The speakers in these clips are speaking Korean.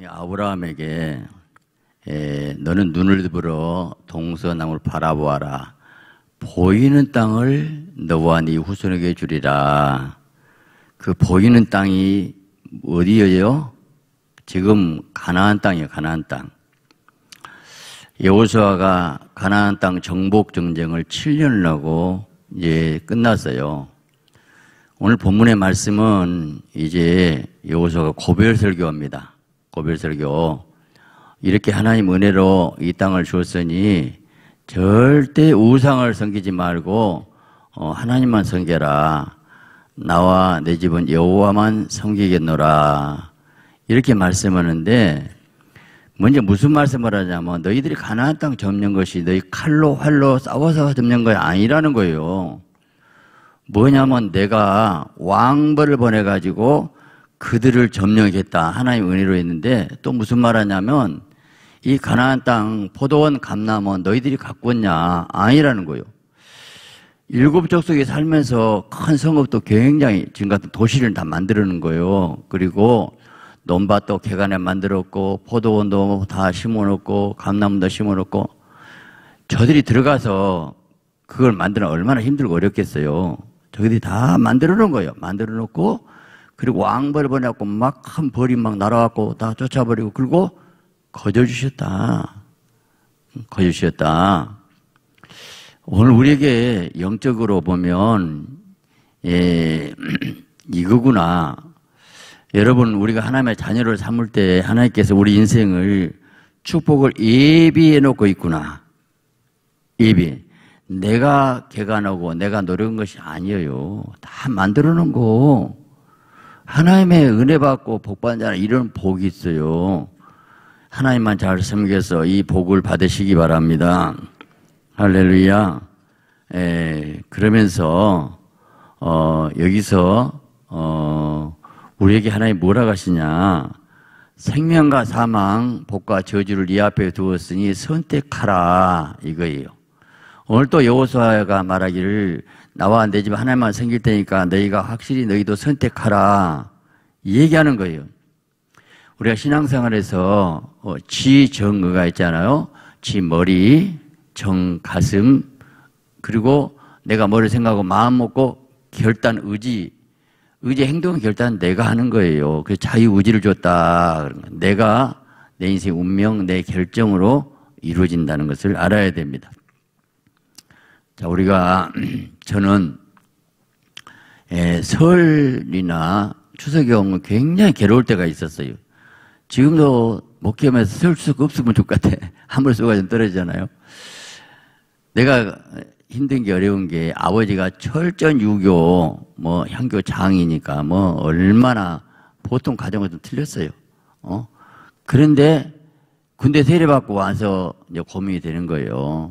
아브라함에게 너는 눈을 들어 동서남을 바라보아라. 보이는 땅을 너와 네 후손에게 주리라. 그 보이는 땅이 어디예요? 지금 가나안 땅이에요. 가나안 땅. 여호수아가 가나안 땅 정복 전쟁을 7년을 하고 이제 끝났어요. 오늘 본문의 말씀은 이제 여호수아가 고별 설교합니다. 고별 설교. 이렇게 하나님 은혜로 이 땅을 주었으니 절대 우상을 섬기지 말고 하나님만 섬겨라. 나와 내 집은 여호와만 섬기겠노라. 이렇게 말씀하는데 먼저 무슨 말씀을 하냐면 너희들이 가나안 땅 점령 것이 너희 칼로 활로 싸워서 점령 것이 아니라는 거예요. 뭐냐면 내가 왕벌을 보내가지고 그들을 점령하겠다. 하나님 은혜로 했는데 또 무슨 말 하냐면 이 가나안 땅 포도원 감람은 너희들이 갖고 왔냐? 아니라는 거예요. 일곱 족속에 살면서 큰 성읍도 굉장히 지금 같은 도시를 다 만들어놓은 거예요. 그리고 논밭도 개간에 만들었고 포도원도 다 심어놓고 감나무도 심어놓고 저들이 들어가서 그걸 만드는 얼마나 힘들고 어렵겠어요. 저들이 다 만들어놓은 거예요. 만들어놓고 그리고 왕벌을 보내갖고 막 큰 벌이 막 날아갖고 다 쫓아버리고 그리고 거저주셨다. 거저주셨다. 오늘 우리에게 영적으로 보면 이거구나. 여러분 우리가 하나님의 자녀를 삼을 때 하나님께서 우리 인생을 축복을 예비해 놓고 있구나. 예비. 내가 개간하고 내가 노력한 것이 아니에요. 다 만들어 놓은 거. 하나님의 은혜 받고 복 받는 자는 이런 복이 있어요. 하나님만 잘 섬겨서 이 복을 받으시기 바랍니다. 할렐루야. 그러면서 여기서 우리에게 하나님 뭐라고 하시냐. 생명과 사망, 복과 저주를 네 앞에 두었으니 선택하라 이거예요. 오늘 또 여호수아가 말하기를 나와 내 집 하나님만 섬길 테니까 너희가 확실히 너희도 선택하라 이 얘기하는 거예요. 우리가 신앙생활에서 지정의가 있잖아요. 지 머리, 정 가슴, 그리고 내가 뭐를 생각하고 마음 먹고 결단 의지 행동 결단 내가 하는 거예요. 그래서 자유의지를 줬다. 내가 내 인생 운명 내 결정으로 이루어진다는 것을 알아야 됩니다. 자, 저는 설이나 추석이 오면 굉장히 괴로울 때가 있었어요. 지금도 목회하면서 설 수가 없으면 좋을 것 같아. 한물수가 좀 떨어지잖아요. 내가 힘든 게 어려운 게 아버지가 철전 유교 향교 장이니까 얼마나 보통 가정은 좀 틀렸어요. 그런데 군대 세례받고 와서 이제 고민이 되는 거예요.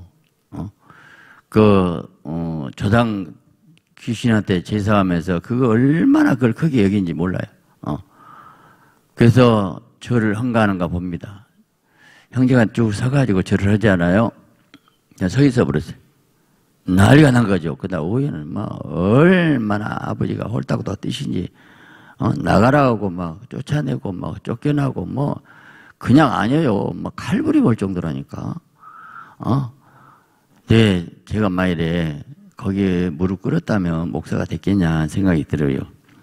조상 귀신한테 제사하면서 그거 얼마나 그걸 크게 여긴지 몰라요. 그래서 절을 헌가하는가 봅니다. 형제가 쭉 서가지고 절을 하지 않아요? 그냥 서 있어 버렸어요. 난리가 난 거죠. 그다음 오해는 얼마나 아버지가 홀딱 뛰신지 나가라고 쫓아내고 쫓겨나고 그냥 아니에요. 칼부리 볼 정도라니까. 네, 제가 만일에 거기에 무릎 꿇었다면 목사가 됐겠냐 생각이 들어요.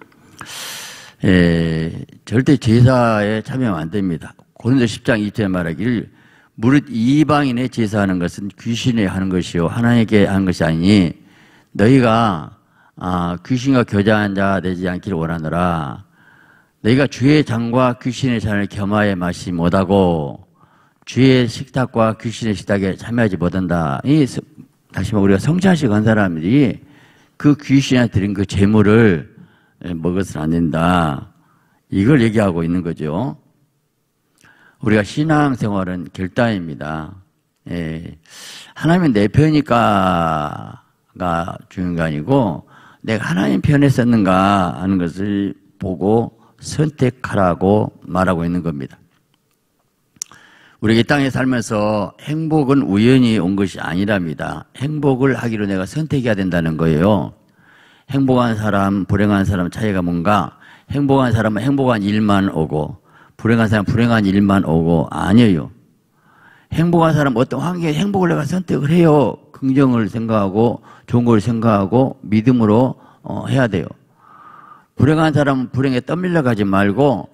절대 제사에 참여하면 안 됩니다. 고린도서 10장 2절에 말하기를 무릇 이방인의 제사하는 것은 귀신에 하는 것이요 하나님께 하는 것이 아니니 너희가 귀신과 교제한 자 되지 않기를 원하노라. 너희가 주의 장과 귀신의 잔을 겸하여 마시지 못하고 주의 식탁과 귀신의 식탁에 참여하지 못한다. 다시 말해 우리가 성찬식 한 사람들이 그 귀신한테 드린 그 재물을 먹어서는 안 된다. 이걸 얘기하고 있는 거죠. 우리가 신앙생활은 결단입니다. 하나님은 내 편이니까가 중요한 게 아니고 내가 하나님 편에 섰는가 하는 것을 보고 선택하라고 말하고 있는 겁니다. 우리가 이 땅에 살면서 행복은 우연히 온 것이 아니랍니다. 행복을 하기로 내가 선택해야 된다는 거예요. 행복한 사람, 불행한 사람 차이가 뭔가? 행복한 사람은 행복한 일만 오고 불행한 사람 불행한 일만 오고 아니에요. 행복한 사람 어떤 환경에 행복을 내가 선택을 해요. 긍정을 생각하고 좋은 걸 생각하고 믿음으로 해야 돼요. 불행한 사람은 불행에 떠밀려 가지 말고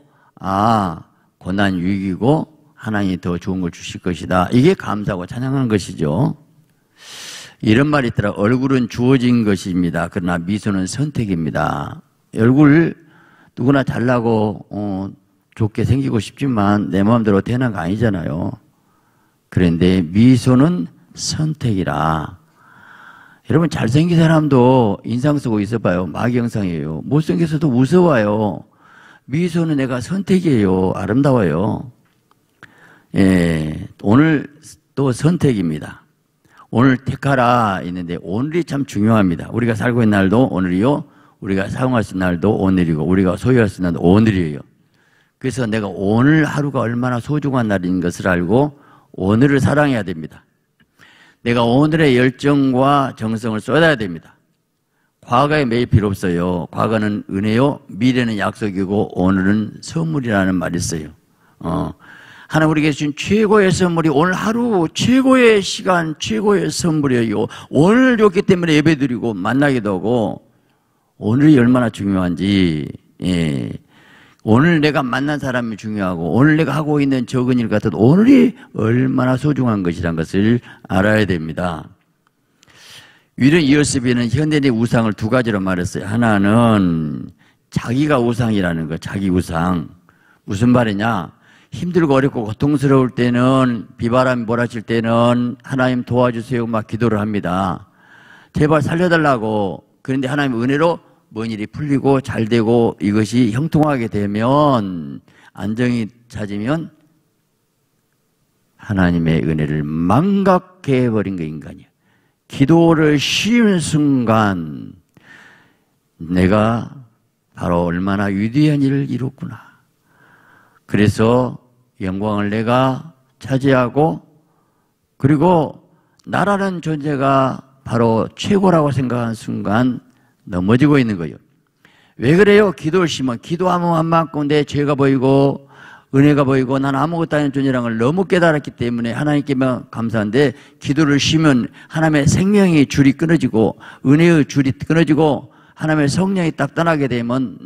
고난 위기고 하나님이 더 좋은 걸 주실 것이다. 이게 감사하고 찬양하는 것이죠. 이런 말이 있더라. 얼굴은 주어진 것입니다. 그러나 미소는 선택입니다. 얼굴 누구나 잘나고 좋게 생기고 싶지만 내 마음대로 되는 거 아니잖아요. 그런데 미소는 선택이라. 여러분 잘생긴 사람도 인상 쓰고 있어봐요. 마귀영상이에요. 못생겨서도 무서워요. 미소는 내가 선택이에요. 아름다워요. 예, 오늘 또 선택입니다. 오늘 택하라 있는데 오늘이 참 중요합니다. 우리가 살고 있는 날도 오늘이요. 우리가 사용할 수 있는 날도 오늘이고 우리가 소유할 수 있는 날도 오늘이에요. 그래서 내가 오늘 하루가 얼마나 소중한 날인 것을 알고 오늘을 사랑해야 됩니다. 내가 오늘의 열정과 정성을 쏟아야 됩니다. 과거에 매일 필요 없어요. 과거는 은혜요, 미래는 약속이고 오늘은 선물이라는 말이 있어요. 하나님 우리에게 주신 최고의 선물이 오늘 하루 최고의 시간, 최고의 선물이에요. 오늘이었기 때문에 예배드리고 만나기도 하고 오늘이 얼마나 중요한지, 예. 오늘 내가 만난 사람이 중요하고 오늘 내가 하고 있는 적은 일 같아도 오늘이 얼마나 소중한 것이란 것을 알아야 됩니다. 윌럼 이어스비는 현대인의 우상을 두 가지로 말했어요. 하나는 자기가 우상이라는 거, 자기 우상. 무슨 말이냐? 힘들고 어렵고 고통스러울 때는 비바람이 몰아칠 때는 하나님 도와주세요 막 기도를 합니다. 제발 살려달라고. 그런데 하나님의 은혜로 뭔 일이 풀리고 잘 되고 이것이 형통하게 되면 안정이 찾으면 하나님의 은혜를 망각해 버린 거 인간이야. 기도를 쉬운 순간 내가 바로 얼마나 위대한 일을 이뤘구나. 그래서 영광을 내가 차지하고 그리고 나라는 존재가 바로 최고라고 생각하는 순간 넘어지고 있는 거예요. 왜 그래요? 기도를 쉬면 기도하면 만큼 내 죄가 보이고 은혜가 보이고 난 아무것도 아닌 존재라는 걸 너무 깨달았기 때문에 하나님께만 감사한데 기도를 쉬면 하나님의 생명의 줄이 끊어지고 은혜의 줄이 끊어지고 하나님의 성령이 딱 떠나게 되면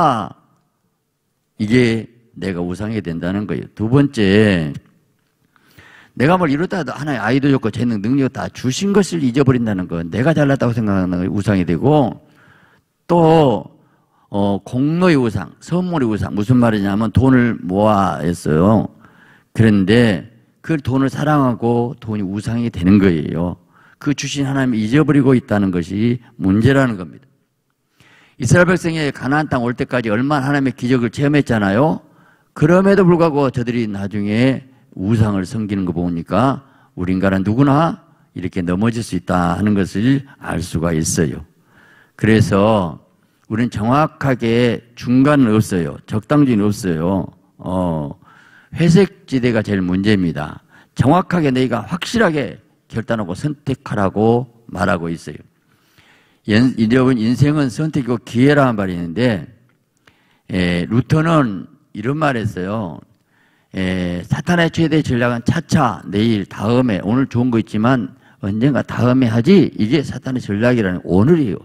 이게 내가 우상이 된다는 거예요. 두 번째, 내가 뭘 이루다 해도 하나의 아이도 좋고 재능, 능력 다 주신 것을 잊어버린다는 거. 내가 잘났다고 생각하는 게 우상이 되고 또 공로의 우상, 선물의 우상. 무슨 말이냐면 돈을 모아했어요. 그런데 그 돈을 사랑하고 돈이 우상이 되는 거예요. 그 주신 하나님을 잊어버리고 있다는 것이 문제라는 겁니다. 이스라엘 백성이 가나안 땅 올 때까지 얼마나 하나님의 기적을 체험했잖아요. 그럼에도 불구하고 저들이 나중에 우상을 섬기는 거 보니까 우리 인간은 누구나 이렇게 넘어질 수 있다 하는 것을 알 수가 있어요. 그래서 우리는 정확하게 중간은 없어요. 적당지는 없어요. 회색지대가 제일 문제입니다. 정확하게 너희가 확실하게 결단하고 선택하라고 말하고 있어요. 여러분 인생은 선택이고 기회라는 말이 있는데 루터는 이런 말을 했어요. 사탄의 최대 전략은 차차 내일 다음에 오늘 좋은 거 있지만 언젠가 다음에 하지 이게 사탄의 전략이라는 오늘이에요.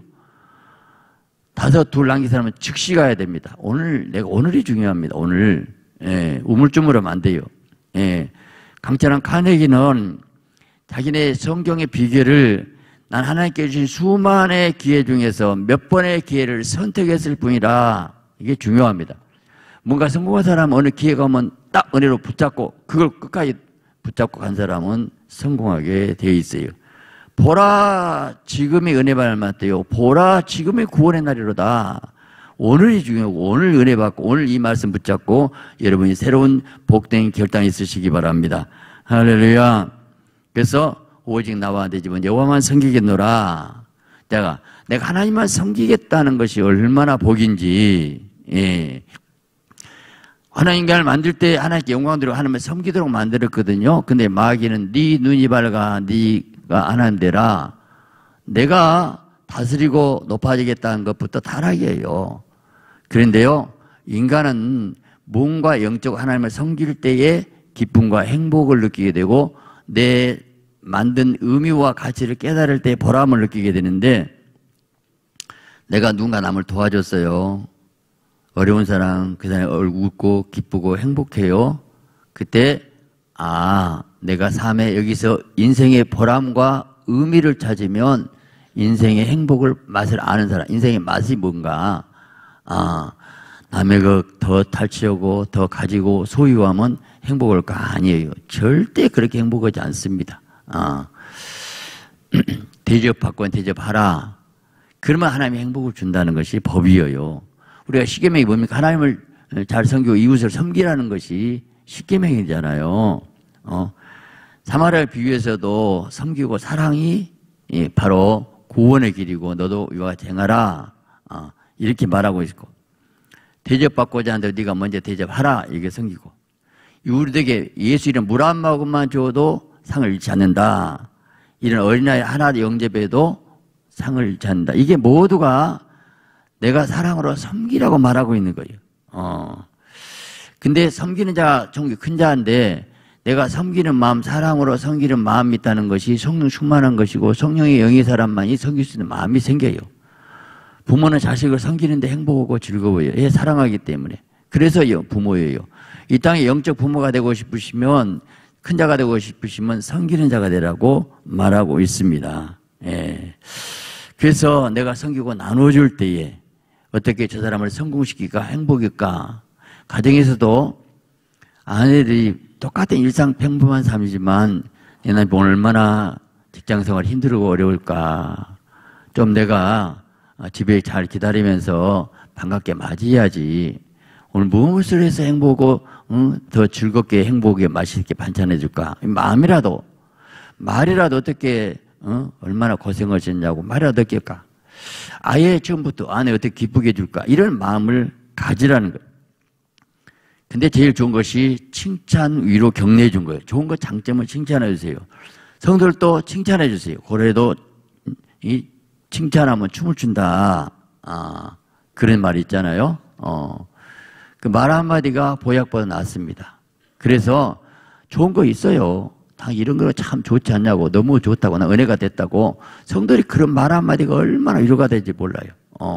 둘 남긴 사람은 즉시 가야 됩니다. 오늘이 중요합니다. 오늘 우물쭈물하면 안 돼요. 강철한 카네기는 자기네 성경의 비결을 난 하나님께 주신 수많은 기회 중에서 몇 번의 기회를 선택했을 뿐이라 이게 중요합니다. 뭔가 성공한 사람은 어느 기회가 오면 딱 은혜로 붙잡고 그걸 끝까지 붙잡고 간 사람은 성공하게 되어 있어요. 보라 지금이 은혜 받을 만때요. 보라 지금이 구원의 날이로다. 오늘이 중요하고 오늘 은혜 받고 오늘 이 말씀 붙잡고 여러분이 새로운 복된 결단이 있으시기 바랍니다. 할렐루야. 그래서 오직 나와 내 집은 여호와만 섬기겠노라. 내가 하나님만 섬기겠다는 것이 얼마나 복인지. 하나님을 만들 때 하나님께 영광 드리고 하나님을 섬기도록 만들었거든요. 근데 마귀는 네 눈이 밝아 네가 안 한대라. 내가 다스리고 높아지겠다는 것부터 타락이에요. 그런데요, 인간은 뭔가 영적 하나님을 섬길 때에 기쁨과 행복을 느끼게 되고 내 만든 의미와 가치를 깨달을 때 보람을 느끼게 되는데 내가 누군가 남을 도와줬어요. 어려운 사람, 그 사람이 웃고 기쁘고 행복해요. 그때 내가 삶에 여기서 인생의 보람과 의미를 찾으면 인생의 행복을 맛을 아는 사람, 인생의 맛이 뭔가 남의 것 더 탈취하고 더 가지고 소유하면 행복할까? 아니에요. 절대 그렇게 행복하지 않습니다. 대접받고 대접하라. 그러면 하나님이 행복을 준다는 것이 법이에요. 우리가 십계명이 뭡니까? 하나님을 잘 섬기고 이웃을 섬기라는 것이 십계명이잖아요. 사마리아를 비유해서도 섬기고 사랑이 바로 구원의 길이고 너도 이와 같이 행하라. 이렇게 말하고 있고 대접받고자 하는데 네가 먼저 대접하라. 이게 섬기고 우리에게 예수 이름 물 한 모금만 줘도 상을 잃지 않는다. 이런 어린아이 하나 영접해도 상을 잃지 않는다. 이게 모두가 내가 사랑으로 섬기라고 말하고 있는 거예요. 근데 섬기는 자가 종교 큰 자인데 내가 섬기는 마음, 사랑으로 섬기는 마음이 있다는 것이 성령 충만한 것이고 성령의 영의 사람만이 섬길 수 있는 마음이 생겨요. 부모는 자식을 섬기는데 행복하고 즐거워요. 얘 사랑하기 때문에. 그래서요, 부모예요. 이 땅에 영적 부모가 되고 싶으시면, 큰 자가 되고 싶으시면 섬기는 자가 되라고 말하고 있습니다. 예. 그래서 내가 섬기고 나눠줄 때에 어떻게 저 사람을 성공시킬까, 행복일까. 가정에서도 아내들이 똑같은 일상 평범한 삶이지만 내 남편 얼마나 직장생활 힘들고 어려울까. 좀 내가 집에 잘 기다리면서 반갑게 맞이해야지. 오늘 무엇을 해서 행복하고 더 즐겁게 행복하게 맛있게 반찬해 줄까. 마음이라도 말이라도 어떻게 얼마나 고생하셨냐고 말이라도 어떻게 할까. 아예 처음부터 아내 어떻게 기쁘게 해줄까. 이런 마음을 가지라는 거예요. 근데 제일 좋은 것이 칭찬, 위로, 격려해 준 거예요. 좋은 것 장점을 칭찬해 주세요. 성도들도 칭찬해 주세요. 고래도 이 칭찬하면 춤을 춘다. 그런 말이 있잖아요. 그 말 한마디가 보약보다 낫습니다. 그래서 좋은 거 있어요. 다 이런 거 참 좋지 않냐고, 너무 좋다고, 나 은혜가 됐다고. 성도들이 그런 말 한마디가 얼마나 위로가 될지 몰라요.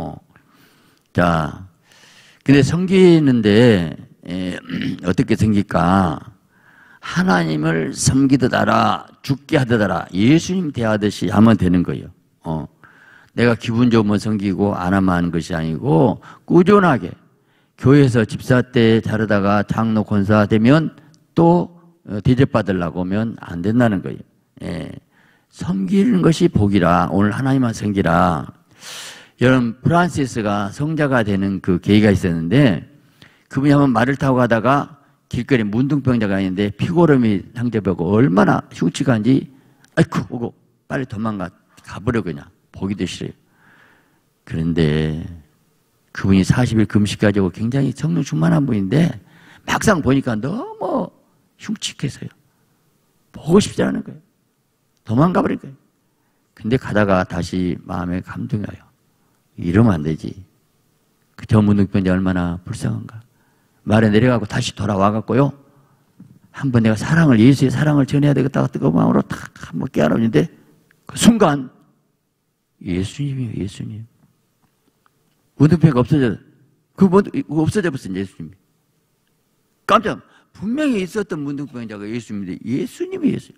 자, 근데 섬기는데 어떻게 섬길까? 하나님을 섬기듯 하라, 죽게 하듯 하라, 예수님 대하듯이 하면 되는 거예요. 내가 기분 좋으면 섬기고 안 하면 하는 것이 아니고 꾸준하게 교회에서 집사 때 자르다가 장로 권사 되면 또 대접받으려고 하면 안 된다는 거예요. 섬기는 것이 복이라. 오늘 하나님만 섬기라. 여러분 프란시스가 성자가 되는 그 계기가 있었는데 그분이 한번 말을 타고 가다가 길거리 문둥병자가 있는데 피고름이 상접하고 얼마나 흉측한지 아이쿠 오고 빨리 가버려 그냥. 보기도 싫어요. 그런데 그분이 40일 금식까지 하고 굉장히 성령 충만한 분인데 막상 보니까 너무 흉측해서요. 보고 싶지 않은 거예요. 도망가버릴 거예요. 근데 가다가 다시 마음에 감동이 와요. 이러면 안 되지. 그 전문등병자 얼마나 불쌍한가. 말에 내려가고 다시 돌아와갖고요. 한번 내가 예수의 사랑을 전해야 되겠다고 뜨거운 마음으로 탁 한번 깨알았는데 그 순간 예수님이에요, 예수님. 문둥병이가 없어져 버렸어요, 예수님이. 깜짝, 분명히 있었던 문둥병자가 예수님인데, 예수님이 예수님.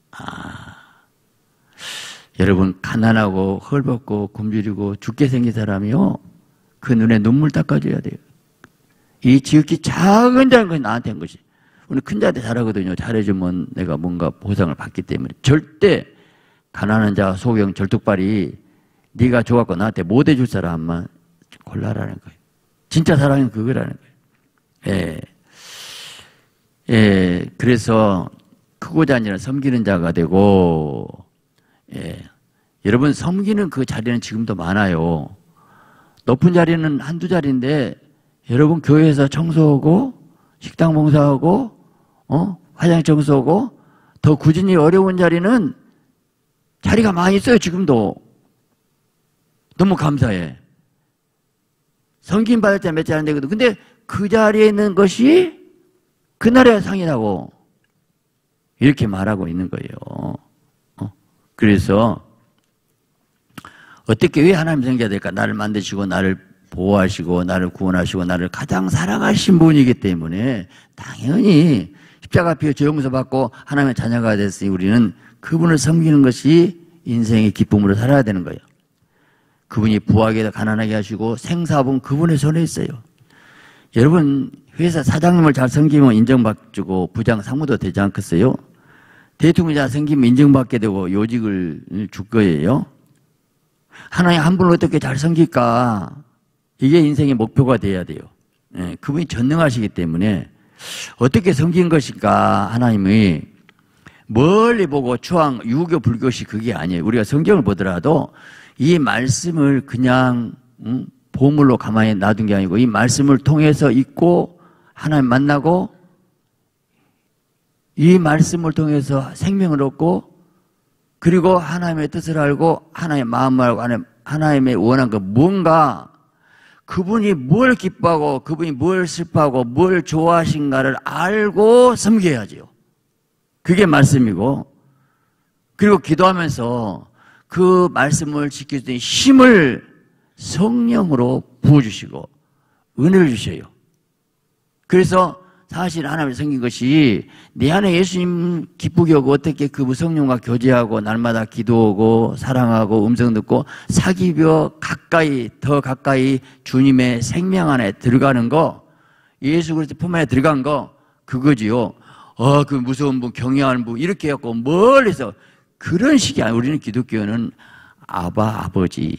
여러분, 가난하고, 헐벗고, 굶주리고, 죽게 생긴 사람이요, 그 눈에 눈물 닦아줘야 돼요. 이 지극히 작은 것이 나한테 한 것이. 우리 큰 자한테 잘하거든요. 잘해주면 내가 뭔가 보상을 받기 때문에. 절대, 가난한 자, 소경, 절뚝발이 네가 좋았고 나한테 못 해줄 사람만 골라라는 거예요. 진짜 사랑은 그거라는 거예요. 그래서 크고자 아니라 섬기는 자가 되고, 여러분 섬기는 그 자리는 지금도 많아요. 높은 자리는 한두 자리인데 여러분 교회에서 청소하고 식당 봉사하고 화장 청소하고 더 꾸준히 어려운 자리는 자리가 많이 있어요. 지금도. 너무 감사해. 섬김 받을 때 몇 잘 안 되거든. 근데 그 자리에 있는 것이 그날의 상이라고 이렇게 말하고 있는 거예요. 그래서 어떻게 왜 하나님 섬겨야 될까? 나를 만드시고 나를 보호하시고 나를 구원하시고 나를 가장 사랑하신 분이기 때문에 당연히 십자가 앞에 죄 용서 받고 하나님의 자녀가 됐으니 우리는 그분을 섬기는 것이 인생의 기쁨으로 살아야 되는 거예요. 그분이 부하게 가난하게 하시고 생사분 그분의 손에 있어요. 여러분 회사 사장님을 잘 섬기면 인정받고 부장 상무도 되지 않겠어요? 대통령 잘 섬기면 인정받게 되고 요직을 줄 거예요. 하나님 한 분을 어떻게 잘 섬길까? 이게 인생의 목표가 돼야 돼요. 예, 그분이 전능하시기 때문에 어떻게 섬긴 것일까? 하나님이 멀리 보고 추앙, 유교, 불교식 그게 아니에요. 우리가 성경을 보더라도 이 말씀을 그냥 보물로 가만히 놔둔 게 아니고 이 말씀을 통해서 읽고 하나님 만나고 이 말씀을 통해서 생명을 얻고 그리고 하나님의 뜻을 알고 하나님의 마음을 알고 하나님의 원한 그 뭔가 그분이 뭘 기뻐하고 그분이 뭘 슬퍼하고 뭘 좋아하신가를 알고 섬겨야지요. 그게 말씀이고 그리고 기도하면서 그 말씀을 지킬 수 있는 힘을 성령으로 부어주시고 은혜를 주셔요. 그래서 사실 하나님을 섬긴 것이 내 안에 예수님 기쁘게 하고 어떻게 그 성령과 교제하고 날마다 기도하고 사랑하고 음성 듣고 사귀며 가까이 더 가까이 주님의 생명 안에 들어가는 거 예수 그리스도 품 안에 들어간 거 그거지요. 그 무서운 분 경외하는 분 이렇게 해갖고 멀리서 그런 식이 아니에요. 우리는 기독교는 아버지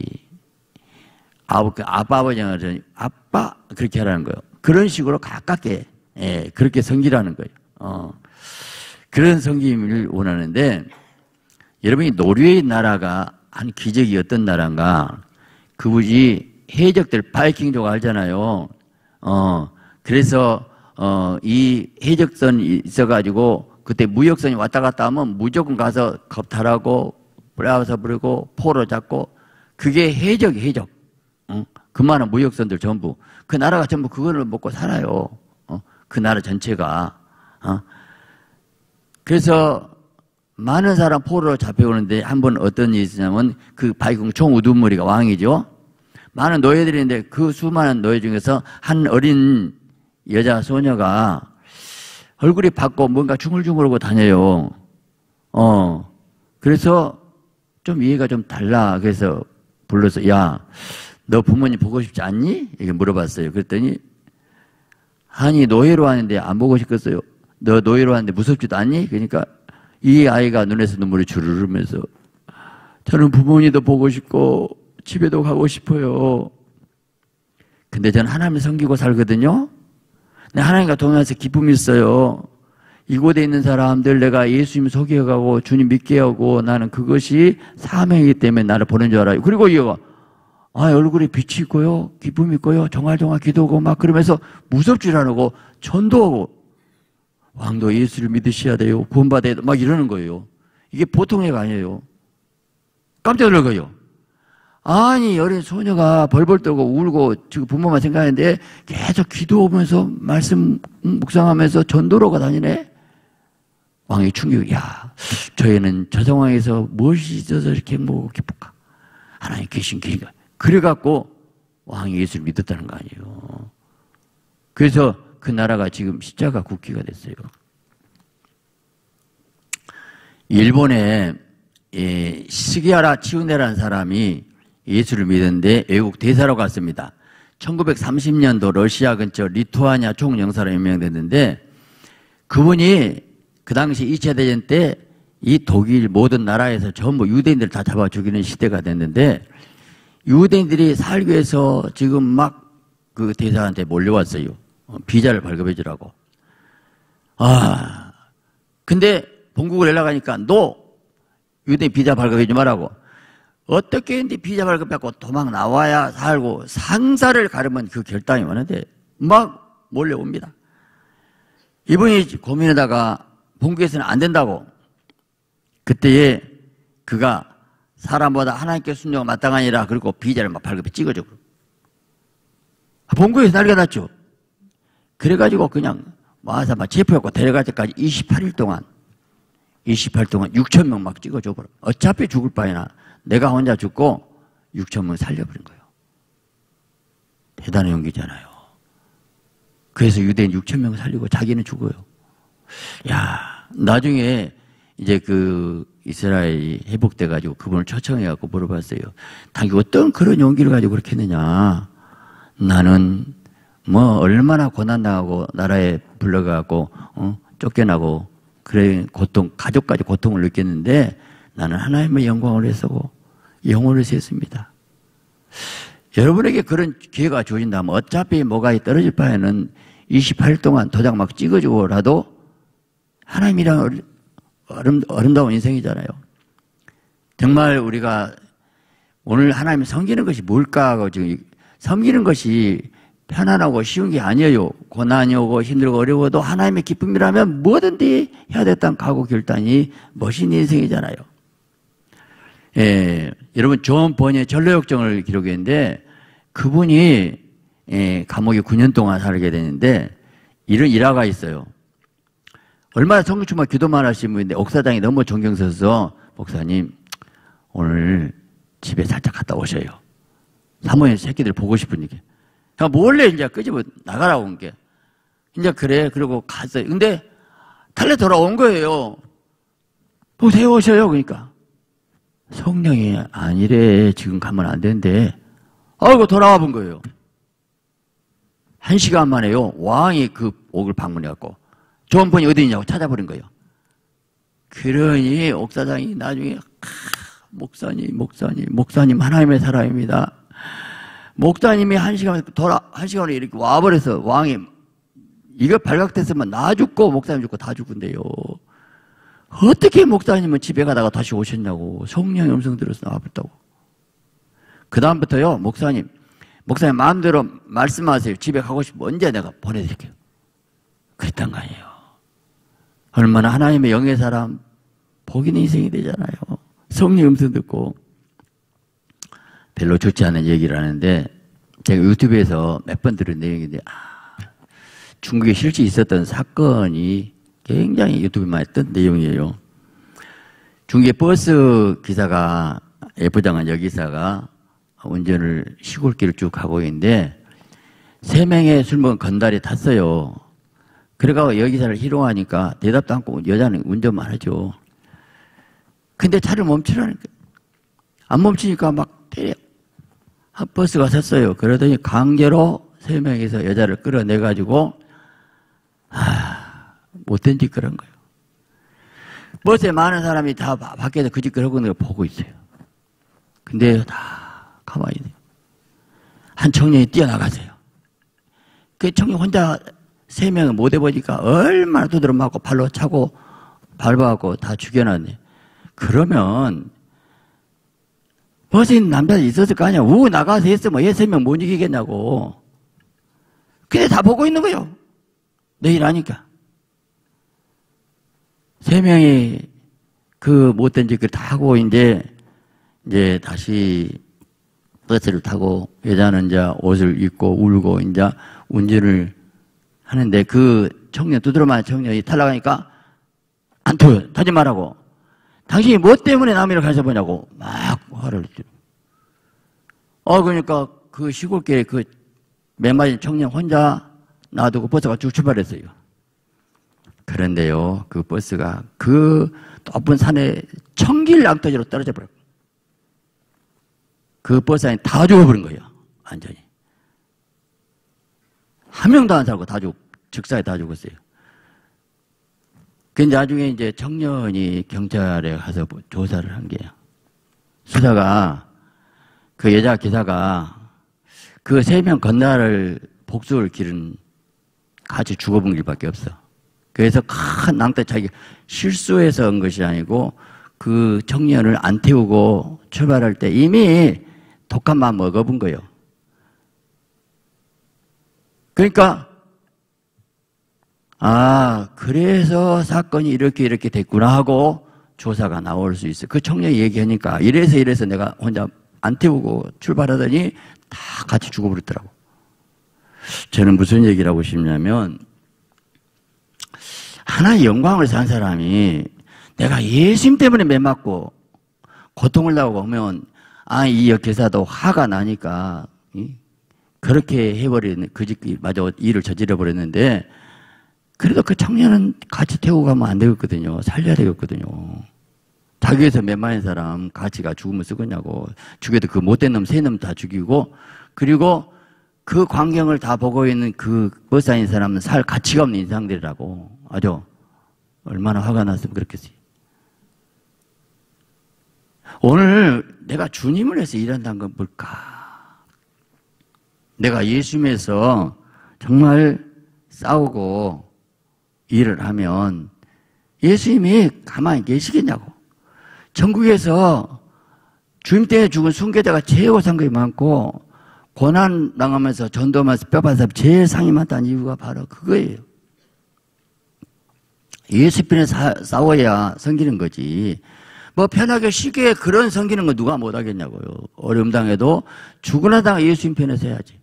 아버지가 아빠 그렇게 하라는 거예요. 그런 식으로 가깝게 그렇게 섬기라는 거예요. 그런 섬김을 원하는데 여러분이 노르웨이 나라가 한 기적이 어떤 나라인가 그분이 해적들 바이킹족 알잖아요. 그래서 이 해적선이 있어가지고 그때 무역선이 왔다 갔다 하면 무조건 가서 겁탈하고 뿌려서 부르고 포로 잡고 그게 해적. 그 많은 무역선들 전부 그 나라가 전부 그거를 먹고 살아요. 그 나라 전체가. 그래서 많은 사람 포로로 잡혀오는데 한 번 어떤 일이 있었냐면 그 바이킹 총 우두머리가 왕이죠. 많은 노예들이 있는데 그 수많은 노예 중에서 한 어린 여자 소녀가 얼굴이 밝고 뭔가 중얼중얼하고 다녀요. 그래서 좀 이해가 좀 달라. 그래서 불러서 야, 너 부모님 보고 싶지 않니? 이렇게 물어봤어요. 그랬더니 아니 노예로 왔는데 안 보고 싶겠어요. 너 노예로 왔는데 무섭지도 않니? 그러니까 이 아이가 눈에서 눈물이 주르르 흐르면서 저는 부모님도 보고 싶고 집에도 가고 싶어요. 근데 저는 하나님을 섬기고 살거든요. 하나님과 동행해서 기쁨이 있어요. 이곳에 있는 사람들 내가 예수님 소개해가고 주님 믿게 하고 나는 그것이 사명이기 때문에 나를 보낸 줄 알아요. 그리고 이거 얼굴에 빛이 있고요. 기쁨이 있고요. 정알정알 기도하고 막 그러면서 무섭지를 않고 전도하고 왕도 예수를 믿으셔야 돼요. 구원받아야 돼요. 막 이러는 거예요. 이게 보통 애가 아니에요. 깜짝 놀라고요. 아니 어린 소녀가 벌벌 떨고 울고 지금 부모만 생각하는데 계속 기도하면서 말씀 묵상하면서 전도로가 다니네. 왕이 충격이 야, 저 애는 저 상황에서 무엇이 있어서 이렇게 행복하고 기쁠까? 하나님 계신 길인가? 그래갖고 왕이 예수를 믿었다는 거 아니에요. 그래서 그 나라가 지금 십자가 국기가 됐어요. 일본에 스기하라 치우네라는 사람이 예수를 믿었는데 외국 대사로 갔습니다. 1930년도 러시아 근처 리투아니아 총영사로 임명됐는데 그분이 그 당시 2차 대전 때 이 독일 모든 나라에서 전부 유대인들 다 잡아 죽이는 시대가 됐는데 유대인들이 살기 위해서 지금 막 그 대사한테 몰려왔어요. 비자를 발급해 주라고. 근데 본국을 연락하니까 너 유대인 비자 발급해 주마라고. 어떻게 했는데 비자 발급받고 도망 나와야 살고 상사를 가르면 그 결단이 오는데 막 몰려옵니다. 이분이 고민하다가 본국에서는 안 된다고. 그때에 그가 사람보다 하나님께 순종가 마땅하니라 그리고 비자를 막 발급해 찍어주고. 본국에서 난리가 났죠. 그래가지고 그냥 와서 막 체포했고 데려갈 때까지 28일 동안 6천 명 막 찍어줘버려. 어차피 죽을 바에나 내가 혼자 죽고 6천 명 살려버린 거예요. 대단한 용기잖아요. 그래서 유대인 6천 명 살리고 자기는 죽어요. 야, 나중에 이제 그 이스라엘이 회복돼가지고 그분을 초청해갖고 물어봤어요. 당신 어떤 그런 용기를 가지고 그렇게 했느냐. 나는 뭐 얼마나 고난당하고 나라에 불러가고 쫓겨나고 그래 고통, 가족까지 고통을 느꼈는데 나는 하나님의 영광을 위해서고 영혼을 세웠습니다. 여러분에게 그런 기회가 주어진다면 어차피 뭐가 떨어질 바에는 28일 동안 도장 막 찍어주고라도 하나님이란 아름다운 인생이잖아요. 정말 우리가 오늘 하나님 섬기는 것이 뭘까 하고 지금 섬기는 것이 편안하고 쉬운 게 아니에요. 고난이 오고 힘들고 어려워도 하나님의 기쁨이라면 뭐든지 해야 됐다는 각오 결단이 멋있는 인생이잖아요. 예, 여러분 존 버니의 전로역정을 기록했는데 그분이 감옥에 9년 동안 살게 되는데 이런 일화가 있어요. 얼마나 성경충만 기도만 하신 분인데 옥사장이 너무 존경스러워서 목사님 오늘 집에 살짝 갔다 오셔요. 사모님 새끼들 보고 싶으니까. 그러니까 몰래 이제 끄집어 나가라고 온 게. 이제 그래 그러고 갔어요. 근데 달래 돌아온 거예요. 보세요 오셔요. 그러니까 성령이 아니래 지금 가면 안 되는데 아이고 돌아와 본 거예요. 1시간 만에요. 왕이 그 옥을 방문해갖고 존 번이 어디 있냐고 찾아버린 거예요. 그러니 옥사장이 나중에 목사님 하나님의 사람입니다. 목사님이 1시간에 이렇게 와버려서 왕이 이거 발각됐으면 나 죽고 목사님 죽고 다 죽은데요. 어떻게 목사님은 집에 가다가 다시 오셨냐고 성령의 음성 들어서 나와버렸다고. 그 다음부터요 목사님 마음대로 말씀하세요. 집에 가고 싶으면 언제 내가 보내드릴게요. 그랬단 거 아니에요. 얼마나 하나님의 영의 사람 복 있는 인생이 되잖아요. 성령 음성 듣고. 별로 좋지 않은 얘기를 하는데 제가 유튜브에서 몇 번 들은 내용인데 중국에 실제 있었던 사건이 굉장히 유튜브에 많이 뜬 내용이에요. 중국의 버스 기사가 F장한 여기사가 운전을 시골길을 쭉 가고 있는데 3명의 술 먹은 건달이 탔어요. 그래가지고 여기사를 희롱하니까 대답도 않고 여자는 운전만 하죠. 근데 차를 멈추라니까. 안 멈추니까 막 때려. 버스가 섰어요. 그러더니 강제로 3명이서 여자를 끌어내가지고 못된 짓 그런 거예요. 버스에 많은 사람이 다 밖에서 그 짓 그러고 있는 걸 보고 있어요. 근데 다 가만히 있어요. 한 청년이 뛰어나가세요. 그 청년 혼자 3명을 못 해보니까 얼마나 두드려 맞고 발로 차고 밟아갖고 다 죽여놨네. 그러면 버스에 있는 남자들이 있었을 거 아니야. 나가서 했으면 얘 3명 못 이기겠냐고. 근데 다 보고 있는 거예요. 내일 하니까. 3명이 그 못된 짓을 다 하고 이제 다시 버스를 타고 여자는 이제 옷을 입고 울고 이제 운전을 하는데 그 청년, 두드러만 청년이 탈락하니까 안 터요. 타지 말라고. 당신이 뭐 때문에 남이를 가져보냐고 막 화를 내죠. 그러니까 그 시골길에 그 맨맞은 청년 혼자 놔두고 버스가 쭉 출발했어요. 그런데요, 그 버스가 그 높은 산에 천길양터지로 떨어져 버렸고 그 버스 안에 다 죽어버린 거예요. 완전히. 한 명도 안 살고 즉사에 다 죽었어요. 그 나중에 이제 청년이 경찰에 가서 조사를 한 게요. 수사가 그 여자 기사가 그 3명 건날을 복수를 기른 같이 죽어본 길밖에 없어. 그래서 큰 낭떠 자기 실수해서 한 것이 아니고 그 청년을 안 태우고 출발할 때 이미 독한 마음 먹어본 거예요. 그러니까 그래서 사건이 이렇게 됐구나 하고 조사가 나올 수 있어요. 그 청년이 얘기하니까 이래서 내가 혼자 안 태우고 출발하더니 다 같이 죽어버렸더라고. 저는 무슨 얘기를 하고 싶냐면, 하나의 영광을 산 사람이 내가 예수님 때문에 매 맞고 고통을 당하고 하면, 이 역회사도 화가 나니까, 그렇게 해버리는, 마저 일을 저질러 버렸는데, 그래도 그 청년은 같이 태우고 가면 안 되겠거든요. 살려야 되겠거든요. 자기에서 몇 사람 같이가 죽으면 쓰겠냐고. 죽여도 그 못된 놈, 세 놈 다 죽이고, 그리고 그 광경을 다 보고 있는 그 버사인 사람은 살 가치가 없는 인상들이라고. 아주 얼마나 화가 났으면 그렇겠어요. 오늘 내가 주님을 위해서 일한다는 건 뭘까? 내가 예수님에서 정말 싸우고 일을 하면 예수님이 가만히 계시겠냐고. 전국에서 주님 때문에 죽은 순교자가 제일 상급이 많고 고난 당하면서 전도하면서 뼈받은 사람이 제일 상이 많다는 이유가 바로 그거예요. 예수 편에 싸워야 섬기는 거지. 뭐 편하게 쉽게 그런 섬기는 거 누가 못 하겠냐고요. 어려움 당해도 죽으나 당하 예수님 편에 서야지.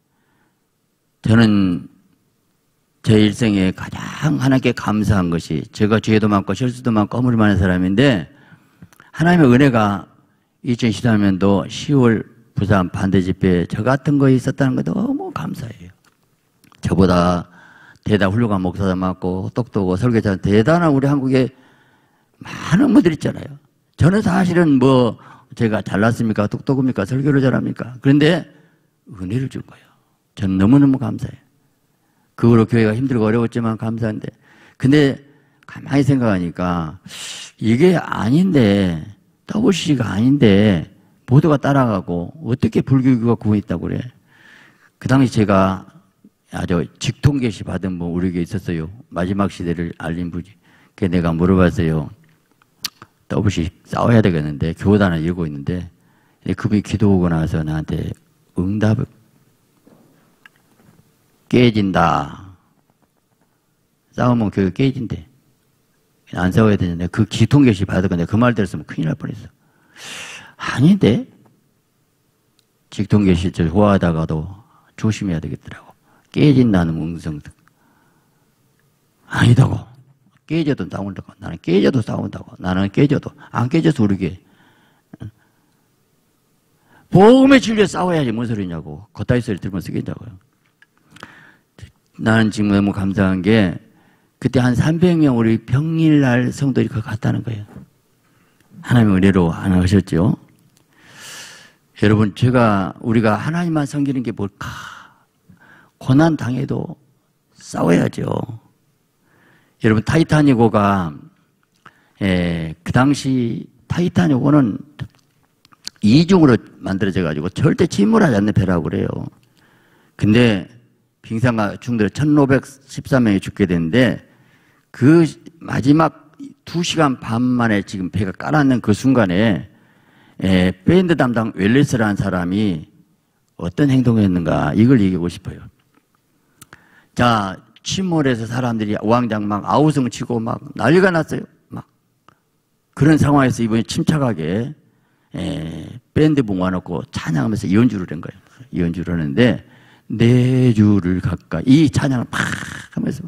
저는 제 일생에 가장 하나님께 감사한 것이, 제가 죄도 많고 실수도 많고 허물이 많은 사람인데, 하나님의 은혜가 2013년도 10월 부산 반대 집회에 저 같은 거 있었다는 거 너무 감사해요. 저보다 대단 훌륭한 목사도 많고 똑똑하고 설교자 대단한 우리 한국에 많은 분들 있잖아요. 저는 사실은 뭐 제가 잘났습니까? 똑똑합니까? 설교를 잘합니까? 그런데 은혜를 줄 거예요. 저는 너무너무 감사해요. 그 후로 교회가 힘들고 어려웠지만 감사한데, 근데 가만히 생각하니까 이게 아닌데, WC가 아닌데 모두가 따라가고 어떻게 불교가 구원있다고 그래. 그 당시 제가 아주 직통계시 받은 분 우리 교회에 있었어요. 마지막 시대를 알린 분이. 그래서 내가 물어봤어요. WC 싸워야 되겠는데 교단을 이루고 있는데, 그분이 기도 오고 나서 나한테 응답을, 깨진다. 싸우면 교회 깨진대. 안 싸워야 되는데, 그 기통계시 받을 건데 그 말 들었으면 큰일 날 뻔했어. 아닌데? 직통계시 좋아하다가도 조심해야 되겠더라고. 깨진다는 음성. 아니다고. 깨져도 싸운다고. 나는 깨져도 싸운다고. 나는 깨져도. 안 깨져서 우리 교회. 복음의 진리에 싸워야지 뭔 소리냐고. 겉다리 소리 들으면 쓰겠다고요. 나는 지금 너무 감사한 게, 그때 한 300명 우리 평일날 성도들이 그거 갔다는 거예요. 하나님의 은혜로 하나 하셨죠. 여러분, 우리가 하나님만 섬기는 게 뭘까? 고난 당해도 싸워야죠. 여러분, 타이타닉호가, 그 당시 타이타닉호는 이중으로 만들어져가지고 절대 침몰하지 않는 배라고 그래요. 근데 빙상가 중들 1513명이 죽게 됐는데, 그 마지막 2시간 반 만에 지금 배가 깔아앉는 그 순간에 밴드 담당 웰레스라는 사람이 어떤 행동을 했는가, 이걸 얘기하고 싶어요. 자, 침몰해서 사람들이 우왕장 막 아우성 치고 막 난리가 났어요. 막 그런 상황에서 이번에 침착하게 밴드 모아놓고 찬양하면서 연주를 한 거예요. 연주를 하는데 4주를 가까이 이 찬양을 팍 하면서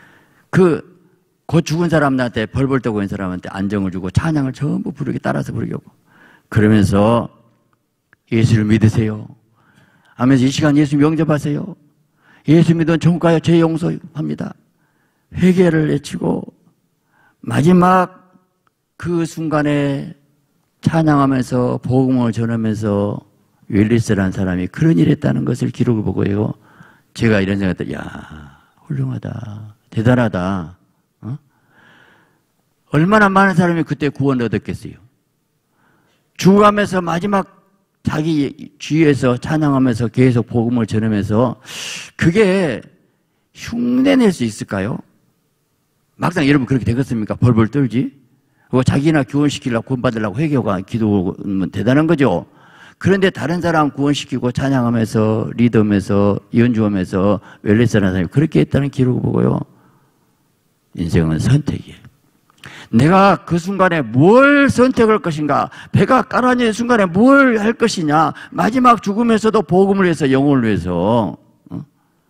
곧 죽은 사람한테 벌벌 떠고 있는 사람한테 안정을 주고 찬양을 전부 부르게 따라서 부르게 하고, 그러면서 예수를 믿으세요 하면서 이 시간 예수 영접하세요. 예수 믿으면 천국 가요. 죄 용서합니다. 회개를 외치고 마지막 그 순간에 찬양하면서 복음을 전하면서 웰리스라는 사람이 그런 일을 했다는 것을 기록을 보고요. 제가 이런 생각을 했다. 야, 훌륭하다. 대단하다. 얼마나 많은 사람이 그때 구원을 얻었겠어요. 죽어가면서 마지막 자기 주위에서 찬양하면서 계속 복음을 전하면서 그게 흉내낼 수 있을까요? 막상 여러분 그렇게 되겠습니까? 벌벌 떨지? 자기나 구원시키려고 구원받으려고 회개가 기도하면 대단한 거죠. 그런데 다른 사람 구원시키고 찬양하면서 리더하면서 연주하면서 웰레스라는 사람이 그렇게 했다는 기록을 보고요. 인생은 선택이에요. 내가 그 순간에 뭘 선택할 것인가, 배가 깔아앉는 순간에 뭘 할 것이냐, 마지막 죽음에서도 복음을 위해서, 영혼을 위해서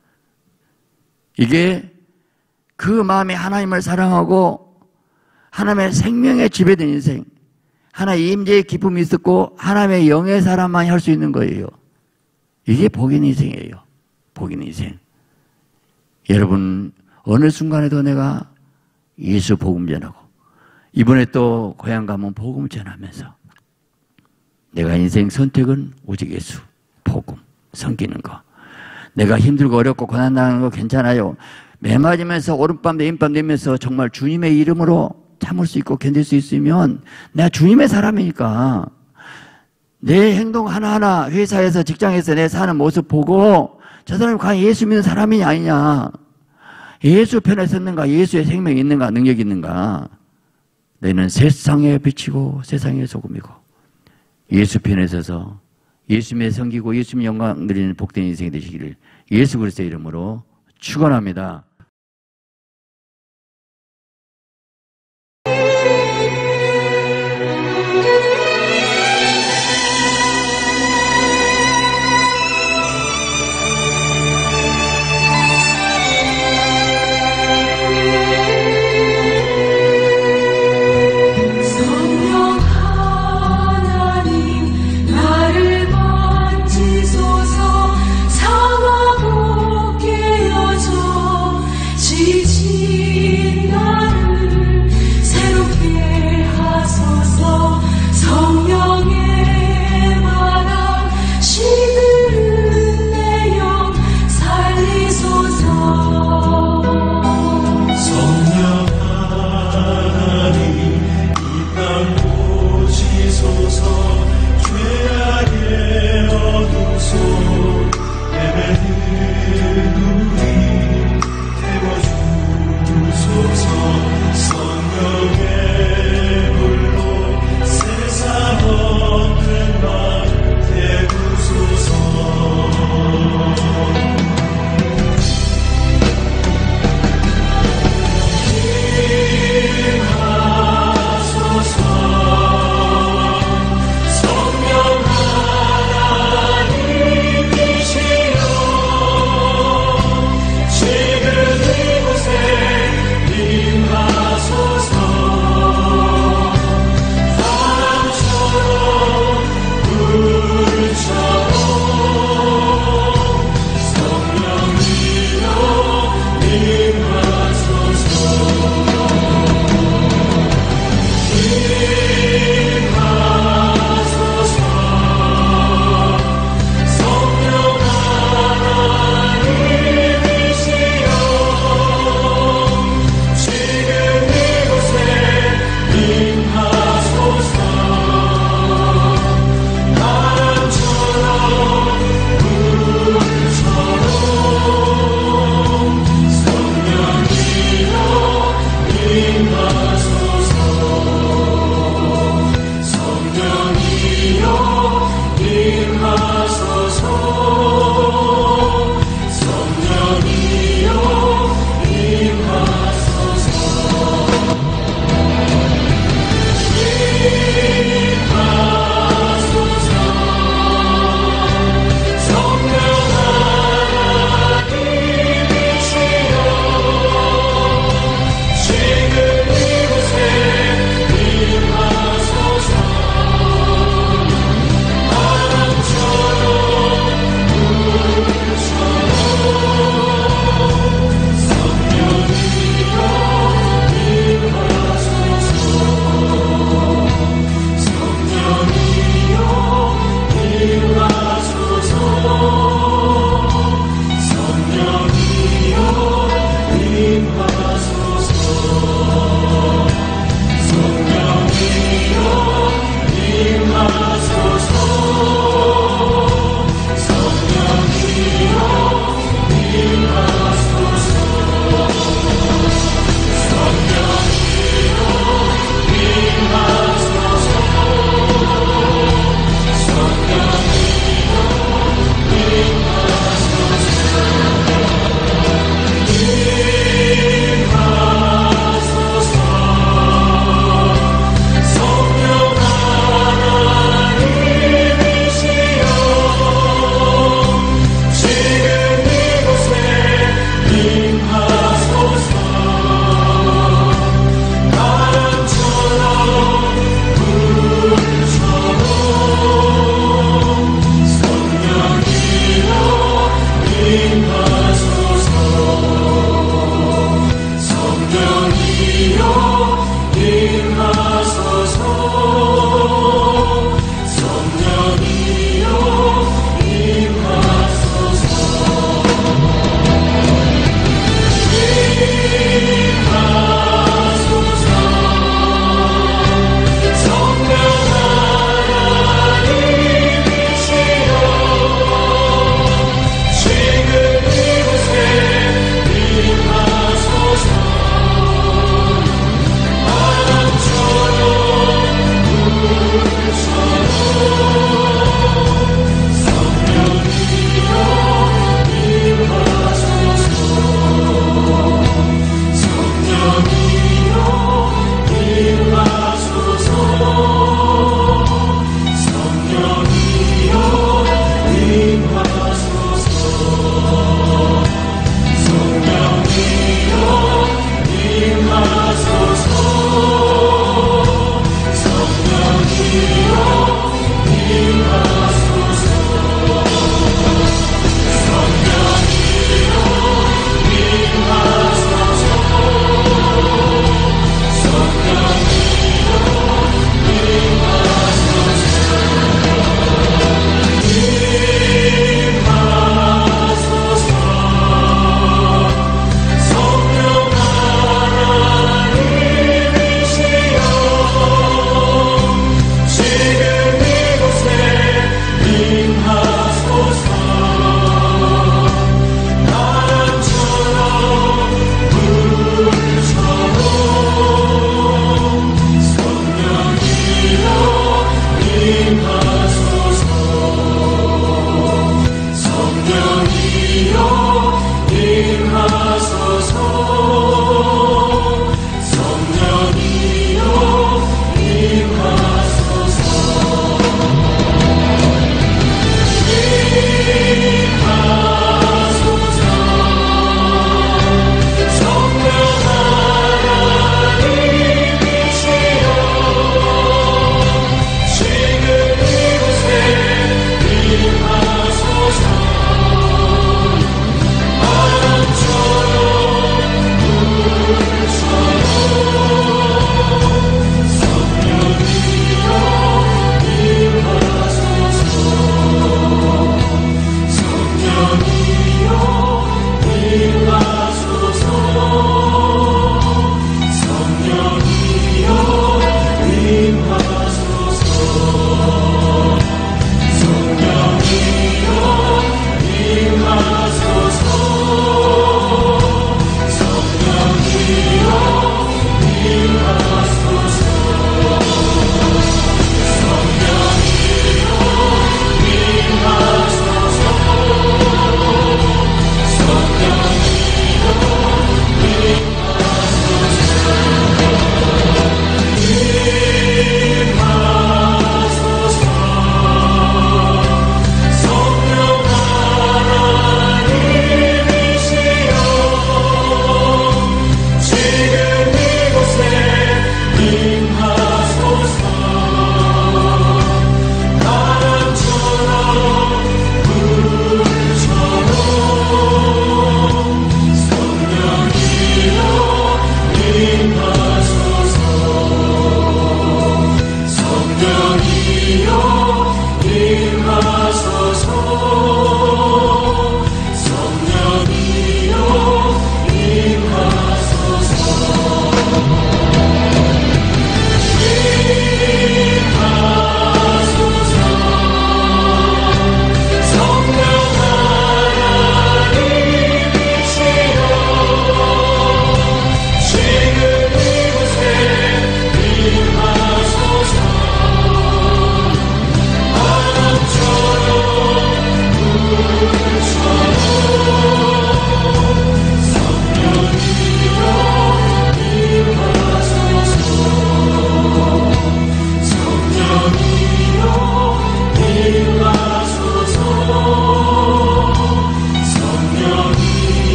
이게 그 마음에 하나님을 사랑하고 하나님의 생명에 지배된 인생, 하나님의 임재의 기쁨이 있었고 하나님의 영의 사람만이 할 수 있는 거예요. 이게 복인 인생이에요. 복인 인생. 여러분, 어느 순간에도 내가 예수 복음 전하고 이번에 또 고향 가면 복음 전하면서 내가 인생 선택은 오직 예수, 복음, 섬기는 거. 내가 힘들고 어렵고 고난당하는 거 괜찮아요. 매 맞으면서 오른밤 내인밤 되면서 정말 주님의 이름으로 참을 수 있고 견딜 수 있으면 내가 주님의 사람이니까 내 행동 하나하나 회사에서 직장에서 내 사는 모습 보고 저 사람이 과연 예수 믿는 사람이냐 아니냐, 예수 편에 섰는가, 예수의 생명이 있는가, 능력이 있는가. 너희는 세상에 비치고 세상의 소금이고 예수 편에 서서 예수님의 섬기고 예수님 영광 드리는 복된 인생이 되시기를 예수 그리스도의 이름으로 축원합니다. 사와 복게 여져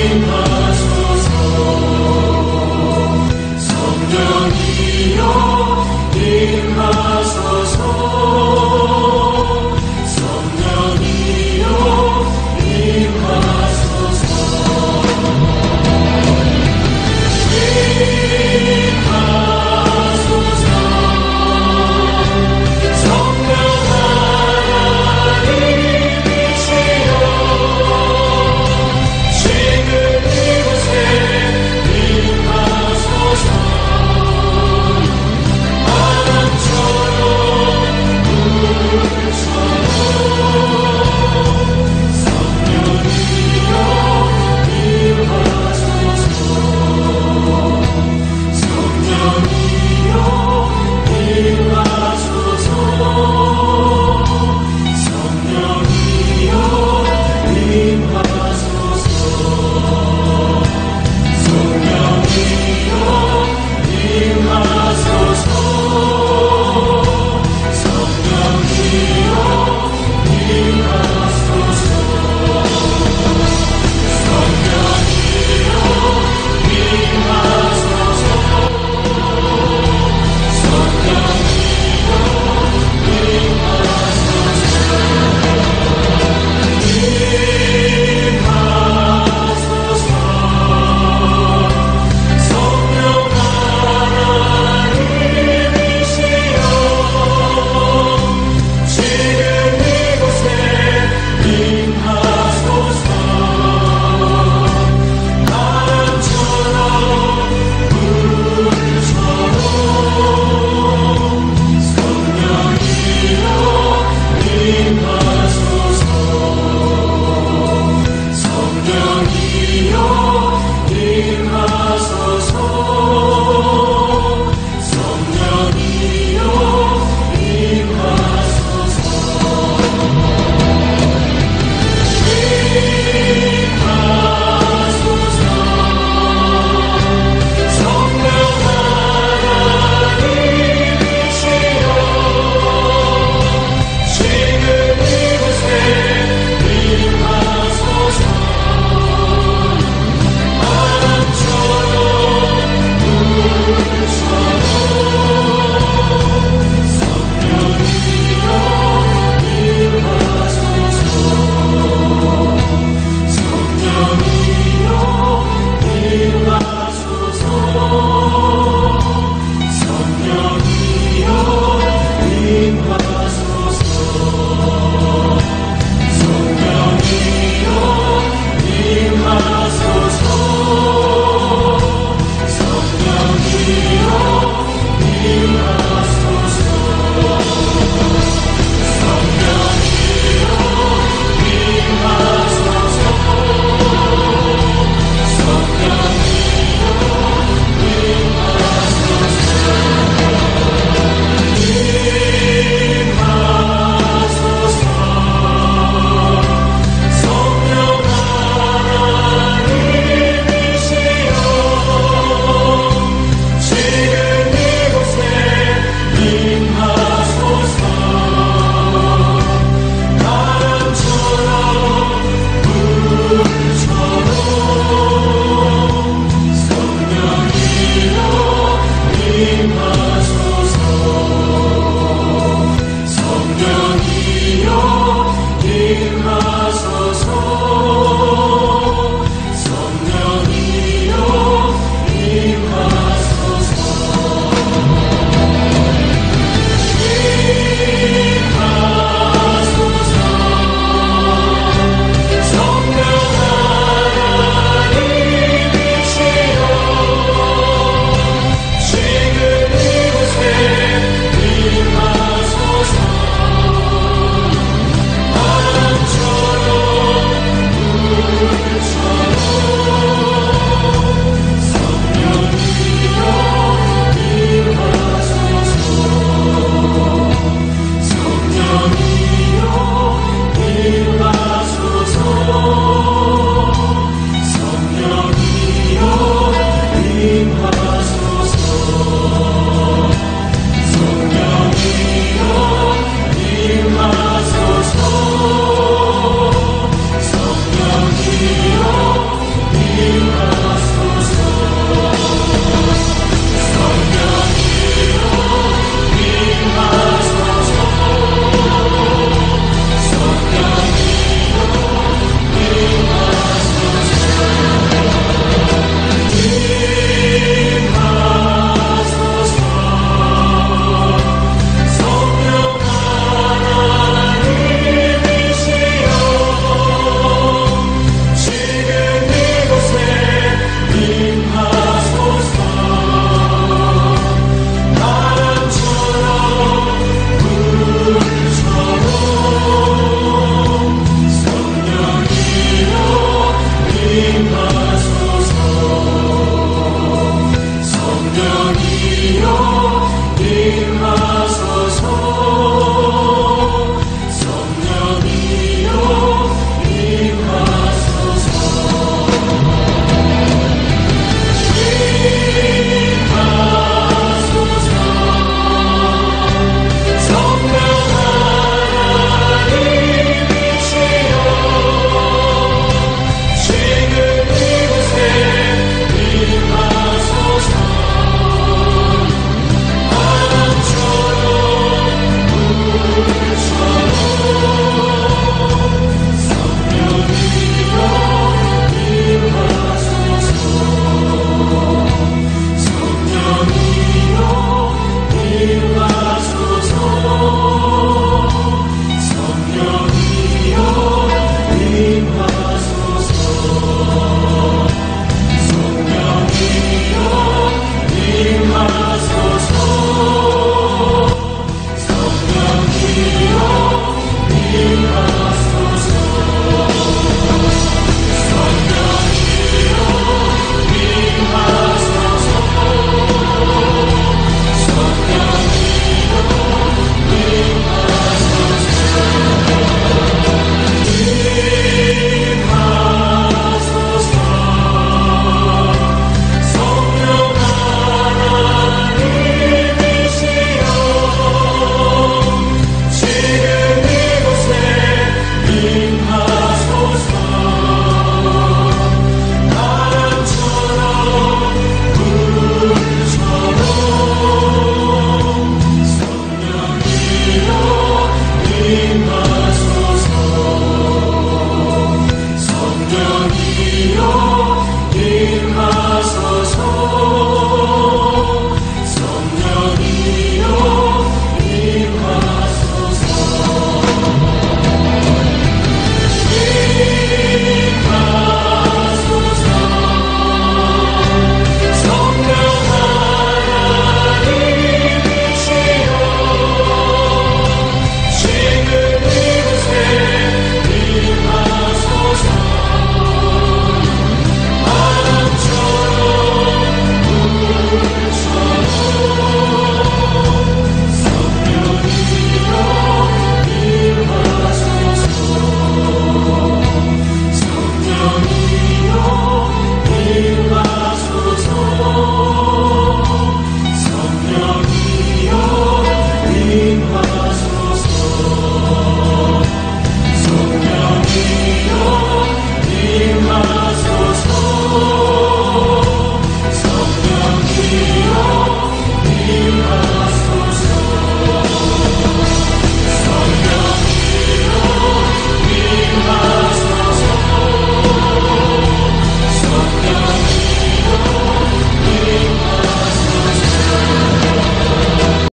기뻐